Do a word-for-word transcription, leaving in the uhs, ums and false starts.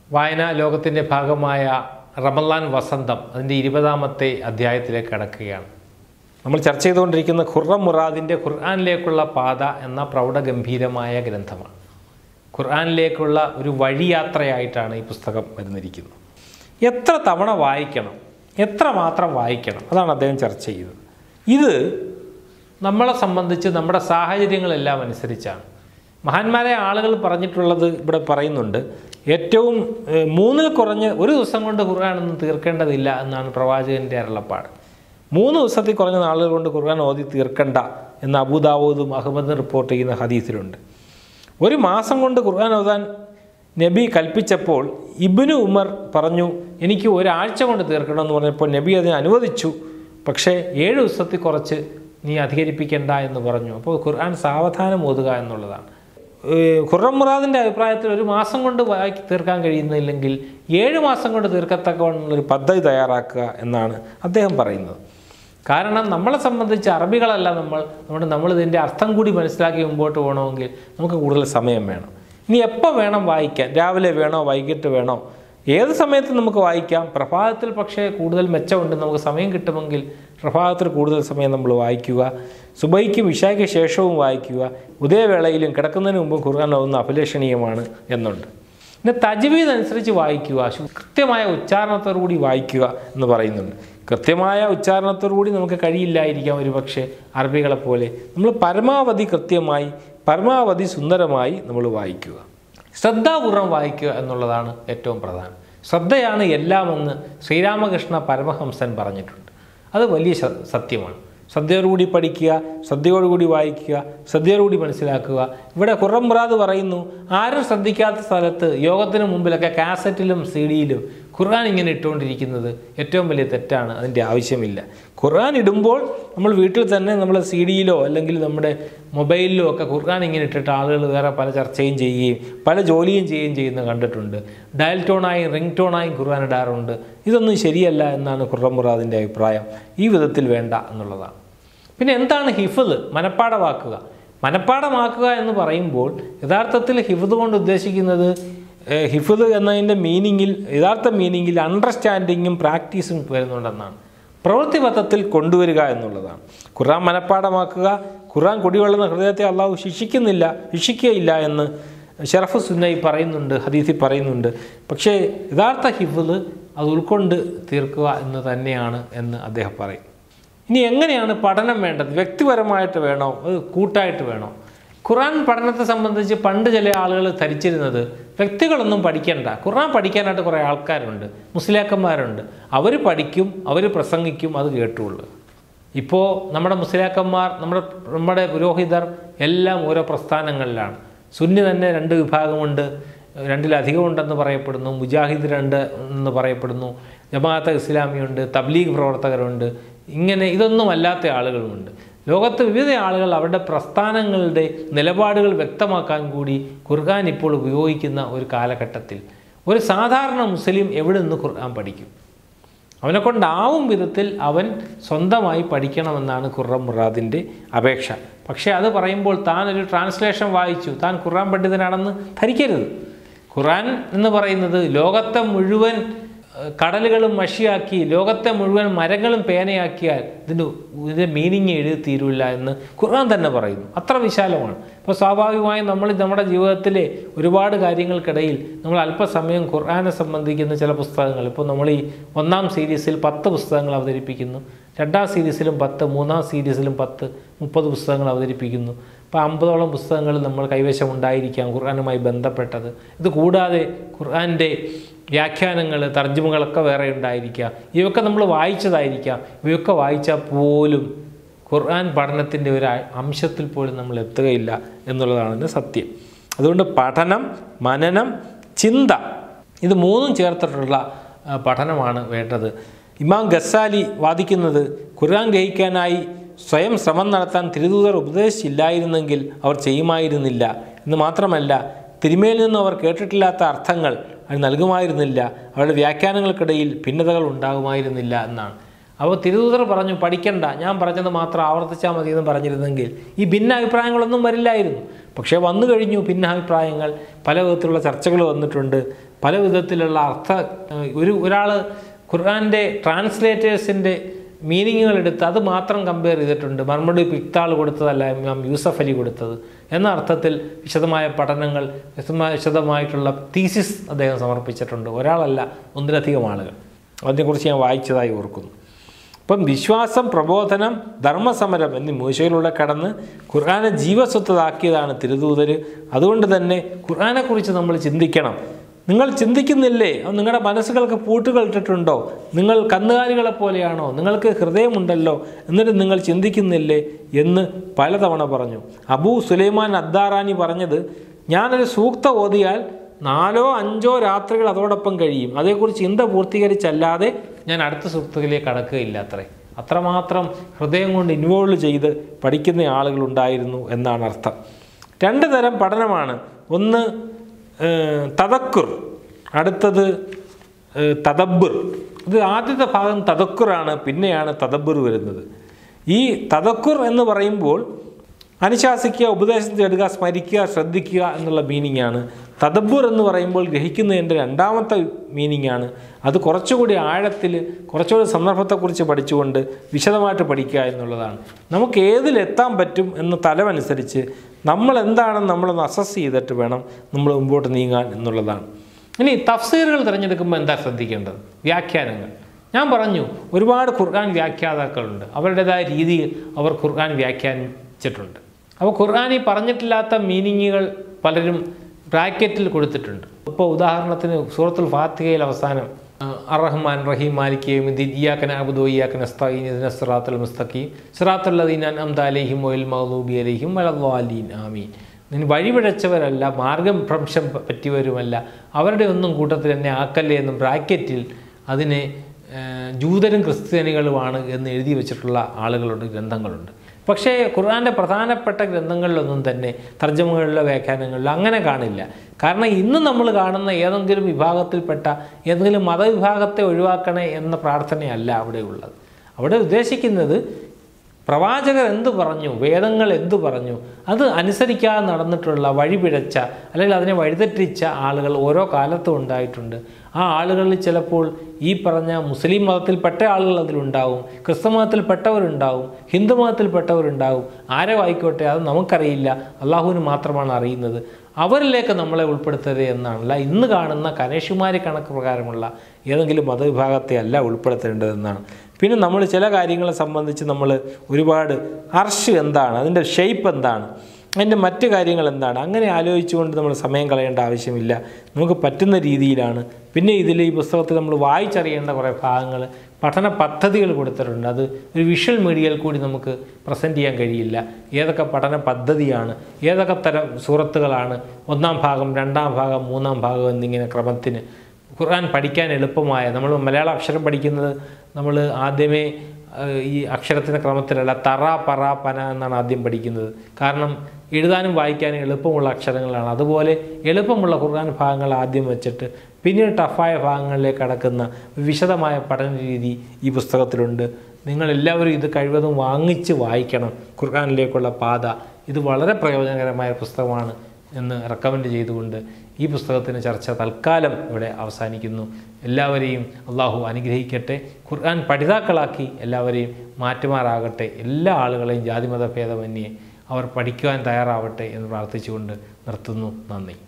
വായനാ ലോകത്തിൻ്റെ ഭാഗമായ റമളാൻ വസന്തം അതിൻ്റെ ഇരുപതാമത്തെ അധ്യായത്തിലേക്ക് കടക്കുകയാണ്. നമ്മൾ ചർച്ച ചെയ്തുകൊണ്ടിരിക്കുന്ന ഖുർറം മുറാദിൻ്റെ ഖുർആനിലേക്കുള്ള പാത എന്ന പ്രൗഢഗംഭീരമായ ഗ്രന്ഥമാണ്. ഖുർആനിലേക്കുള്ള ഒരു വഴിയാത്രയായിട്ടാണ് ഈ പുസ്തകം വരുന്നിരിക്കുന്നത്. എത്ര തവണ വായിക്കണം, എത്ര മാത്രം വായിക്കണം, അതാണ് അദ്ദേഹം ചർച്ച ചെയ്തത്. ഇത് നമ്മളെ സംബന്ധിച്ച് നമ്മുടെ സാഹചര്യങ്ങളെല്ലാം അനുസരിച്ചാണ്. മഹാന്മാരെ ആളുകൾ പറഞ്ഞിട്ടുള്ളത് ഇവിടെ പറയുന്നുണ്ട്. ഏറ്റവും മൂന്നിൽ കുറഞ്ഞ് ഒരു ദിവസം കൊണ്ട് ഖുർആനൊന്നും തീർക്കേണ്ടതില്ല എന്നാണ് പ്രവാചകൻ്റെ അരുളപ്പാട്. മൂന്ന് ദിവസത്തിൽ കുറഞ്ഞ നാളുകൾ കൊണ്ട് ഖുർആൻ ഓതി തീർക്കണ്ട എന്ന് അബൂദാവൂദും അഹ്മദും റിപ്പോർട്ട് ചെയ്യുന്ന ഹദീസിലുണ്ട്. ഒരു മാസം കൊണ്ട് ഖുർആൻ ഓതാൻ നബി കൽപ്പിച്ചപ്പോൾ ഇബ്നു ഉമർ പറഞ്ഞു, എനിക്ക് ഒരാഴ്ച കൊണ്ട് തീർക്കണമെന്ന് പറഞ്ഞപ്പോൾ നബി അതിനെ അനുവദിച്ചു. പക്ഷേ ഏഴ് ദിവസത്തിൽ കുറച്ച് നീ അധികരിപ്പിക്കേണ്ട എന്ന് പറഞ്ഞു. അപ്പോൾ ഖുർആൻ സാവധാനം ഓതുക എന്നുള്ളതാണ്. ഖുർറം മുറാദിൻ്റെ അഭിപ്രായത്തിൽ ഒരു മാസം കൊണ്ട് വായിക്കി തീർക്കാൻ കഴിയുന്നില്ലെങ്കിൽ ഏഴ് മാസം കൊണ്ട് തീർക്കത്തക്കവണ്ണൊരു പദ്ധതി തയ്യാറാക്കുക എന്നാണ് അദ്ദേഹം പറയുന്നത്. കാരണം നമ്മളെ സംബന്ധിച്ച് അറബികളല്ല നമ്മൾ, അതുകൊണ്ട് നമ്മളിതിൻ്റെ അർത്ഥം കൂടി മനസ്സിലാക്കി മുമ്പോട്ട് പോകണമെങ്കിൽ നമുക്ക് കൂടുതൽ സമയം വേണം. ഇനി എപ്പോൾ വേണം വായിക്കാൻ? രാവിലെ വേണോ, വൈകിട്ട് വേണോ, ഏത് സമയത്ത് നമുക്ക് വായിക്കാം. പ്രഭാതത്തിൽ പക്ഷേ കൂടുതൽ മെച്ചമുണ്ട്. നമുക്ക് സമയം കിട്ടുമെങ്കിൽ പ്രഭാതത്തിൽ കൂടുതൽ സമയം നമ്മൾ വായിക്കുക. സുബൈക്കും ഇശായ്ക്ക് ശേഷവും വായിക്കുക. ഉദയവേളയിലും കിടക്കുന്നതിന് മുമ്പ് ഖുർആൻ ഓതുന്നത് അഭിലഷണീയമാണ് എന്നുണ്ട്. പിന്നെ തജ്വീദ് അനുസരിച്ച് വായിക്കുക, കൃത്യമായ ഉച്ചാരണത്തോടു കൂടി വായിക്കുക എന്ന് പറയുന്നുണ്ട്. കൃത്യമായ ഉച്ചാരണത്തോടു കൂടി നമുക്ക് കഴിയില്ലായിരിക്കാം ഒരു പക്ഷേ അറബികളെ പോലെ. നമ്മൾ പരമാവധി കൃത്യമായി പരമാവധി സുന്ദരമായി നമ്മൾ വായിക്കുക. ശ്രദ്ധാപൂർവം വായിക്കുക എന്നുള്ളതാണ് ഏറ്റവും പ്രധാനം. ശ്രദ്ധയാണ് എല്ലാമെന്ന് ശ്രീരാമകൃഷ്ണ പരമഹംസൻ പറഞ്ഞിട്ടുണ്ട്. അത് വലിയ സത്യമാണ്. ശ്രദ്ധയോടുകൂടി പഠിക്കുക, ശ്രദ്ധയോടുകൂടി വായിക്കുക, ശ്രദ്ധയോടുകൂടി മനസ്സിലാക്കുക. ഇവിടെ ഖുർറം മുറാദ് പറയുന്നു, ആരും ശ്രദ്ധിക്കാത്ത സ്ഥലത്ത് യോഗത്തിന് മുമ്പിലൊക്കെ കാസറ്റിലും സി ഡിയിലും ഖുർആൻ ഇങ്ങനെ ഇട്ടുകൊണ്ടിരിക്കുന്നത് ഏറ്റവും വലിയ തെറ്റാണ്. അതിൻ്റെ ആവശ്യമില്ല. ഖുർആൻ ഇടുമ്പോൾ നമ്മൾ വീട്ടിൽ തന്നെ നമ്മൾ സി ഡിയിലോ അല്ലെങ്കിൽ നമ്മുടെ മൊബൈലിലോ ഒക്കെ ഖുർആൻ ഇങ്ങനെ ഇട്ടിട്ട് ആളുകൾ വേറെ പല ചർച്ചയും ചെയ്യുകയും പല ജോലിയും ചെയ്യുകയും ചെയ്യുന്നത് കണ്ടിട്ടുണ്ട്. ഡയൽ ടോണായും റിംഗ് ടോണായും ഖുർആൻ ഇടാറുണ്ട്. ഇതൊന്നും ശരിയല്ല എന്നാണ് ഖുർറം മുറാദിൻ്റെ അഭിപ്രായം. ഈ വിധത്തിൽ വേണ്ട എന്നുള്ളതാണ്. പിന്നെ എന്താണ് ഹിഫ്ദ്? മനപ്പാഠമാക്കുക. മനപ്പാഠമാക്കുക എന്ന് പറയുമ്പോൾ യഥാർത്ഥത്തിൽ ഹിഫ്ദ് കൊണ്ട് ഉദ്ദേശിക്കുന്നത് ഹിഫ്ദ് എന്നതിൻ്റെ മീനിങ്ങിൽ യഥാർത്ഥ മീനിങ്ങിൽ അണ്ടർസ്റ്റാൻഡിങ്ങും പ്രാക്ടീസും വരുന്നുണ്ടെന്നാണ്. പ്രവൃത്തിപഥത്തിൽ കൊണ്ടുവരിക എന്നുള്ളതാണ്. ഖുർആൻ മനപ്പാഠമാക്കുക, ഖുർആൻ കുടികൊള്ളുന്ന ഹൃദയത്തെ അള്ളാഹു ശിക്ഷിക്കുന്നില്ല ശിക്ഷിക്കുകയില്ല എന്ന് ഷറഫ് സുന്നൈ പറയുന്നുണ്ട്, ഹദീസിൽ പറയുന്നുണ്ട്. പക്ഷേ യഥാർത്ഥ ഹിഫ്ദ് അത് ഉൾക്കൊണ്ട് തീർക്കുക എന്ന് തന്നെയാണ് എന്ന് അദ്ദേഹം പറയും. ഇനി എങ്ങനെയാണ് പഠനം വേണ്ടത്? വ്യക്തിപരമായിട്ട് വേണോ, കൂട്ടായിട്ട് വേണോ? ഖുർആൻ പഠനത്തെ സംബന്ധിച്ച് പണ്ട് ചില ആളുകൾ ധരിച്ചിരുന്നത് വ്യക്തികളൊന്നും പഠിക്കേണ്ട, ഖുർആൻ പഠിക്കാനായിട്ട് കുറേ ആൾക്കാരുണ്ട്, മുസ്ലിയാക്കന്മാരുണ്ട്, അവർ പഠിക്കും, അവർ പ്രസംഗിക്കും, അത് കേട്ടുള്ളൂ. ഇപ്പോൾ നമ്മുടെ മുസ്ലിയാക്കന്മാർ, നമ്മുടെ നമ്മുടെ പുരോഹിതർ എല്ലാം ഓരോ പ്രസ്ഥാനങ്ങളിലാണ്. സുന്നി തന്നെ രണ്ട് വിഭാഗമുണ്ട്, രണ്ടിലധികം ഉണ്ടെന്ന് പറയപ്പെടുന്നു. മുജാഹിദ് രണ്ട് എന്ന് പറയപ്പെടുന്നു. ജമാഅത്തെ ഇസ്ലാമിയുണ്ട്, തബ്ലീഗ് പ്രവർത്തകരുണ്ട്. ഇങ്ങനെ ഇതൊന്നും അല്ലാത്ത ആളുകളുമുണ്ട്. ലോകത്ത് വിവിധ ആളുകൾ അവരുടെ പ്രസ്ഥാനങ്ങളുടെ നിലപാടുകൾ വ്യക്തമാക്കാൻ കൂടി ഖുർആൻ ഇപ്പോൾ ഉപയോഗിക്കുന്ന ഒരു കാലഘട്ടത്തിൽ ഒരു സാധാരണ മുസ്ലിം എവിടെ നിന്ന് ഖുർആൻ പഠിക്കും? അവനെ കൊണ്ടാവും വിധത്തിൽ അവൻ സ്വന്തമായി പഠിക്കണമെന്നാണ് ഖുർറം മുറാദിൻ്റെ അപേക്ഷ. പക്ഷേ അത് പറയുമ്പോൾ താൻ ഒരു ട്രാൻസ്ലേഷൻ വായിച്ചു, താൻ ഖുർആൻ പണ്ഡിതനാണെന്ന് ധരിക്കരുത്. ഖുർആൻ എന്ന് പറയുന്നത് ലോകത്തെ മുഴുവൻ കടലുകളും മഷിയാക്കി, ലോകത്തെ മുഴുവൻ മരങ്ങളും പേനയാക്കിയാൽ ഇതിൻ്റെ ഇതിൻ്റെ മീനിങ് എഴുതി തീരില്ല എന്ന് ഖുർആൻ തന്നെ പറയുന്നു. അത്ര വിശാലമാണ്. അപ്പോൾ സ്വാഭാവികമായും നമ്മൾ നമ്മുടെ ജീവിതത്തിലെ ഒരുപാട് കാര്യങ്ങൾക്കിടയിൽ നമ്മൾ അല്പസമയം ഖുർആനെ സംബന്ധിക്കുന്ന ചില പുസ്തകങ്ങൾ, ഇപ്പോൾ നമ്മൾ ഈ ഒന്നാം സീരീസിൽ പത്ത് പുസ്തകങ്ങൾ അവതരിപ്പിക്കുന്നു, രണ്ടാം സീരീസിലും പത്ത്, മൂന്നാം സീരീസിലും പത്ത്, മുപ്പത് പുസ്തകങ്ങൾ അവതരിപ്പിക്കുന്നു. അപ്പോൾ അമ്പതോളം പുസ്തകങ്ങൾ നമ്മൾ കൈവശം ഉണ്ടായിരിക്കാം ഖുർആനുമായി ബന്ധപ്പെട്ടത്. ഇത് കൂടാതെ ഖുർആൻ്റെ വ്യാഖ്യാനങ്ങൾ, തർജ്ജമകളൊക്കെ വേറെ ഉണ്ടായിരിക്കാം. ഇവയൊക്കെ നമ്മൾ വായിച്ചതായിരിക്കാം. ഇവയൊക്കെ വായിച്ചാൽ പോലും ഖുർആൻ പഠനത്തിൻ്റെ ഒരു അംശത്തിൽ പോലും നമ്മൾ എത്തുകയില്ല എന്നുള്ളതാണ് സത്യം. അതുകൊണ്ട് പഠനം, മനനം, ചിന്ത, ഇത് മൂന്നും ചേർത്തിട്ടുള്ള പഠനമാണ് വേണ്ടത്. ഇമാം ഗസാലി വാദിക്കുന്നത് ഖുർആൻ ഗ്രഹിക്കാനായി സ്വയം ശ്രമം നടത്താൻ തിരുദൂതർ ഉപദേശിച്ചില്ലായിരുന്നെങ്കിൽ അവർ ചെയ്യുമായിരുന്നില്ല എന്ന് മാത്രമല്ല, തിരുമേൽ നിന്നും അവർ കേട്ടിട്ടില്ലാത്ത അർത്ഥങ്ങൾ അത് നൽകുമായിരുന്നില്ല, അവരുടെ വ്യാഖ്യാനങ്ങൾക്കിടയിൽ ഭിന്നതകൾ ഉണ്ടാകുമായിരുന്നില്ല എന്നാണ്. അപ്പോൾ തിരുദൂതർ പറഞ്ഞു പഠിക്കണ്ട, ഞാൻ പറഞ്ഞത് മാത്രം ആവർത്തിച്ചാൽ മതി എന്ന് പറഞ്ഞിരുന്നെങ്കിൽ ഈ ഭിന്ന അഭിപ്രായങ്ങളൊന്നും വരില്ലായിരുന്നു. പക്ഷേ വന്നു കഴിഞ്ഞു ഭിന്നാഭിപ്രായങ്ങൾ, പല വിധത്തിലുള്ള ചർച്ചകൾ വന്നിട്ടുണ്ട്. പല വിധത്തിലുള്ള അർത്ഥ ഒരു ഒരാൾ ഖുർആൻ്റെ ട്രാൻസ്ലേറ്റേഴ്സിൻ്റെ മീനിങ്ങുകൾ എടുത്ത് അത് മാത്രം കമ്പയർ ചെയ്തിട്ടുണ്ട്. മറുപടി പിക്താൾ കൊടുത്തതല്ല ഇമാം യൂസഫ് അലി കൊടുത്തത് എന്ന അർത്ഥത്തിൽ വിശദമായ പഠനങ്ങൾ വിശദമായ വിശദമായിട്ടുള്ള തീസിസ് അദ്ദേഹം സമർപ്പിച്ചിട്ടുണ്ട്. ഒരാളല്ല, ഒന്നിലധികം ആളുകൾ. അതിനെക്കുറിച്ച് ഞാൻ വായിച്ചതായി ഓർക്കുന്നു. അപ്പം വിശ്വാസം, പ്രബോധനം, ധർമ്മസമരം എന്നീ മൂശയിലൂടെ കടന്ന് ഖുർആനെ ജീവസ്വത്തതാക്കിയതാണ് തിരുദൂതർ. അതുകൊണ്ട് തന്നെ ഖുർആനെക്കുറിച്ച് നമ്മൾ ചിന്തിക്കണം. നിങ്ങൾ ചിന്തിക്കുന്നില്ലേ? നിങ്ങളുടെ മനസ്സുകൾക്ക് പൂട്ടുകൾ ഇട്ടിട്ടുണ്ടോ? നിങ്ങൾ കന്നുകാലികളെ പോലെയാണോ? നിങ്ങൾക്ക് ഹൃദയമുണ്ടല്ലോ, എന്നിട്ട് നിങ്ങൾ ചിന്തിക്കുന്നില്ലേ എന്ന് പലതവണ പറഞ്ഞു. അബൂ സുലൈമാൻ അദ്ദാറാനി പറഞ്ഞത്, ഞാനൊരു സൂക്ത ഓതിയാൽ നാലോ അഞ്ചോ രാത്രികൾ അതോടൊപ്പം കഴിയും. അതേക്കുറിച്ച് ചിന്ത പൂർത്തീകരിച്ചല്ലാതെ ഞാൻ അടുത്ത സൂക്തത്തിലേക്ക് കടക്കുകയില്ല. അത്രേ അത്രമാത്രം ഹൃദയം കൊണ്ട് ഇൻവോൾവ് ചെയ്ത് പഠിക്കുന്ന ആളുകളുണ്ടായിരുന്നു എന്നാണ് അർത്ഥം. രണ്ട് തരം പഠനമാണ്. ഒന്ന് തദക്കുർ, അടുത്തത് തദബ്ബുർ. ഇത് ആദ്യത്തെ ഭാഗം തദക്കുറാണ്, പിന്നെയാണ് തദബ്ബുർ വരുന്നത്. ഈ തദക്കുർ എന്ന് പറയുമ്പോൾ അനുശാസിക്കുക, ഉപദേശം തേടുക, സ്മരിക്കുക, ശ്രദ്ധിക്കുക എന്നുള്ള മീനിങ് ആണ്. തദബ്ബുർ എന്ന് പറയുമ്പോൾ ഗ്രഹിക്കുന്നതിൻ്റെ രണ്ടാമത്തെ മീനിങ് ആണ്. അത് കുറച്ചുകൂടി ആഴത്തിൽ കുറച്ചുകൂടി സന്ദർഭത്തെക്കുറിച്ച് പഠിച്ചുകൊണ്ട് വിശദമായിട്ട് പഠിക്കുക എന്നുള്ളതാണ്. നമുക്ക് ഏതിലെത്താൻ പറ്റും എന്ന തലമനുസരിച്ച് നമ്മൾ എന്താണെന്ന് നമ്മളൊന്ന് അസസ് ചെയ്തിട്ട് വേണം നമ്മൾ മുമ്പോട്ട് നീങ്ങാൻ എന്നുള്ളതാണ്. ഇനി തഫ്സീറുകൾ തിരഞ്ഞെടുക്കുമ്പോൾ എന്താ ശ്രദ്ധിക്കേണ്ടത്? വ്യാഖ്യാനങ്ങൾ. ഞാൻ പറഞ്ഞു, ഒരുപാട് ഖുർആൻ വ്യാഖ്യാതാക്കളുണ്ട്. അവരുടേതായ രീതിയിൽ അവർ ഖുർആൻ വ്യാഖ്യാനിച്ചിട്ടുണ്ട്. അപ്പോൾ ഖുർആനിൽ പറഞ്ഞിട്ടില്ലാത്ത മീനിങ്ങുകൾ പലരും ബ്രാക്കറ്റിൽ കൊടുത്തിട്ടുണ്ട്. ഇപ്പോൾ ഉദാഹരണത്തിന് സൂറത്തുൽ ഫാത്തിഹയിൽ അവസാനം അർ റഹ്മാൻ റഹീം മാലിക് യൗമിദ്ദീൻ ഇയ്യാക നഅ്ബുദു വഇയ്യാക നസ്തഈൻ ഇഹ്ദിനസ് സിറാത്തൽ മുസ്തഖീം സിറാത്തൽ ലദീന അൻഅംത അലൈഹിം ഗൈറിൽ മഗ്ദൂബി അലൈഹിം വലദ്ദാലീൻ ആമീൻ. നിന്നെ വഴിപിഴച്ചവരല്ല, മാർഗഭ്രംശം പറ്റിയവരുമല്ല, അവരുടെ ഒന്നും കൂട്ടത്തിൽ എന്നെ ആക്കല്ലേ എന്നും ബ്രാക്കറ്റിൽ അതിനെ ജൂതരും ക്രിസ്ത്യാനികളുമാണ് എന്ന് എഴുതി വെച്ചിട്ടുള്ള ആളുകളുണ്ട്, ഗ്രന്ഥങ്ങളുണ്ട്. പക്ഷേ ഖുർആൻ്റെ പ്രധാനപ്പെട്ട ഗ്രന്ഥങ്ങളിലൊന്നും തന്നെ തർജ്ജമകളിലോ വ്യാഖ്യാനങ്ങളിലോ അങ്ങനെ കാണില്ല. കാരണം ഇന്ന് നമ്മൾ കാണുന്ന ഏതെങ്കിലും വിഭാഗത്തിൽപ്പെട്ട ഏതെങ്കിലും മതവിഭാഗത്തെ ഒഴിവാക്കണേ എന്ന പ്രാർത്ഥനയല്ല അവിടെ ഉള്ളത്. അവിടെ ഉദ്ദേശിക്കുന്നത് പ്രവാചകർ എന്തു പറഞ്ഞു, വേദങ്ങൾ എന്തു പറഞ്ഞു, അത് അനുസരിക്കാതെ നടന്നിട്ടുള്ള വഴിപിഴച്ച അല്ലെങ്കിൽ അതിനെ വഴിതെറ്റിച്ച ആളുകൾ ഓരോ കാലത്തും ഉണ്ടായിട്ടുണ്ട്. ആ ആളുകളിൽ ചിലപ്പോൾ ഈ പറഞ്ഞ മുസ്ലിം മതത്തിൽപ്പെട്ട ആളുകൾ അതിലുണ്ടാവും, ക്രിസ്തു മതത്തിൽപ്പെട്ടവരുണ്ടാവും, ഹിന്ദു മതത്തിൽപ്പെട്ടവരുണ്ടാവും. ആരോ ആയിക്കോട്ടെ, അത് നമുക്കറിയില്ല, അള്ളാഹുവിന് മാത്രമാണ് അറിയുന്നത്. അവരിലേക്ക് നമ്മളെ ഉൾപ്പെടുത്തരുത് എന്നാണല്ല ഇന്ന് കാണുന്ന കനേഷുമാരി കണക്ക് പ്രകാരമുള്ള ഏതെങ്കിലും മതവിഭാഗത്തെ അല്ല ഉൾപ്പെടുത്തേണ്ടതെന്നാണ്. പിന്നെ നമ്മൾ ചില കാര്യങ്ങളെ സംബന്ധിച്ച് നമ്മൾ ഒരുപാട് അർഷ് എന്താണ്, അതിൻ്റെ ഷേപ്പ് എന്താണ്, അതിൻ്റെ മറ്റ് കാര്യങ്ങൾ എന്താണ്, അങ്ങനെ ആലോചിച്ചുകൊണ്ട് നമ്മൾ സമയം കളയേണ്ട ആവശ്യമില്ല. നമുക്ക് പറ്റുന്ന രീതിയിലാണ്. പിന്നെ ഇതിൽ ഈ പുസ്തകത്തിൽ നമ്മൾ വായിച്ചറിയേണ്ട കുറേ ഭാഗങ്ങൾ, പഠന പദ്ധതികൾ കൊടുത്തിട്ടുണ്ട്. അത് ഒരു വിഷ്വൽ മീഡിയയിൽ കൂടി നമുക്ക് പ്രസൻറ്റ് ചെയ്യാൻ കഴിയില്ല. ഏതൊക്കെ പഠന പദ്ധതിയാണ്, ഏതൊക്കെ തരം സൂറത്തുകളാണ്, ഒന്നാം ഭാഗം, രണ്ടാം ഭാഗം, മൂന്നാം ഭാഗം എന്നിങ്ങനെ ക്രമത്തിന് ഖുർആൻ പഠിക്കാൻ എളുപ്പമായ, നമ്മൾ മലയാള അക്ഷരം പഠിക്കുന്നത് നമ്മൾ ആദ്യമേ ഈ അക്ഷരത്തിൻ്റെ ക്രമത്തിലല്ല, തറ പറ പന എന്നാണ് ആദ്യം പഠിക്കുന്നത്. കാരണം എഴുതാനും വായിക്കാനും എളുപ്പമുള്ള അക്ഷരങ്ങളാണ്. അതുപോലെ എളുപ്പമുള്ള ഖുർആൻ ഭാഗങ്ങൾ ആദ്യം വെച്ചിട്ട് പിന്നീട് ടഫായ ഭാഗങ്ങളിലേക്ക് കടക്കുന്ന വിശദമായ പഠന രീതി ഈ പുസ്തകത്തിലുണ്ട്. നിങ്ങളെല്ലാവരും ഇത് കഴിവതും വാങ്ങിച്ച് വായിക്കണം. ഖുർആനിലേക്കുള്ള പാത ഇത് വളരെ പ്രയോജനകരമായ പുസ്തകമാണ് എന്ന് റെക്കമെൻഡ് ചെയ്തുകൊണ്ട് ഈ പുസ്തകത്തിൻ്റെ ചർച്ച തൽക്കാലം ഇവിടെ അവസാനിക്കുന്നു. എല്ലാവരെയും അള്ളാഹു അനുഗ്രഹിക്കട്ടെ, ഖുർആൻ പഠിതാക്കളാക്കി എല്ലാവരെയും മാറ്റുമാറാകട്ടെ, എല്ലാ ആളുകളെയും ജാതിമത ഭേദമന്യേ അവർ പഠിക്കുവാൻ തയ്യാറാവട്ടെ എന്ന് പ്രാർത്ഥിച്ചുകൊണ്ട് നിർത്തുന്നു. നന്ദി.